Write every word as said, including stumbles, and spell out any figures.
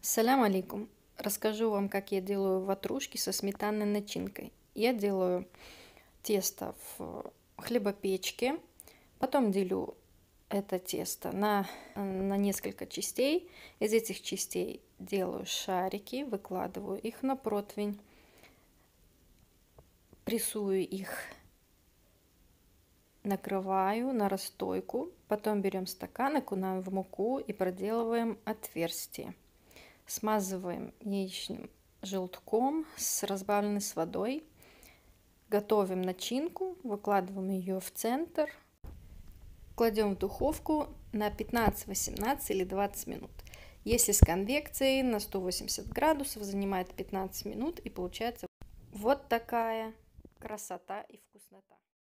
Салям алейкум! Расскажу вам, как я делаю ватрушки со сметанной начинкой. Я делаю тесто в хлебопечке, потом делю это тесто на, на несколько частей. Из этих частей делаю шарики, выкладываю их на противень, прессую их, накрываю на расстойку, потом берем стакан, окунаем в муку и проделываем отверстие. Смазываем яичным желтком с разбавленной с водой. Готовим начинку, выкладываем ее в центр. Кладем в духовку на пятнадцать-восемнадцать или двадцать минут. Если с конвекцией на сто восемьдесят градусов, занимает пятнадцать минут, и получается вот такая красота и вкуснота.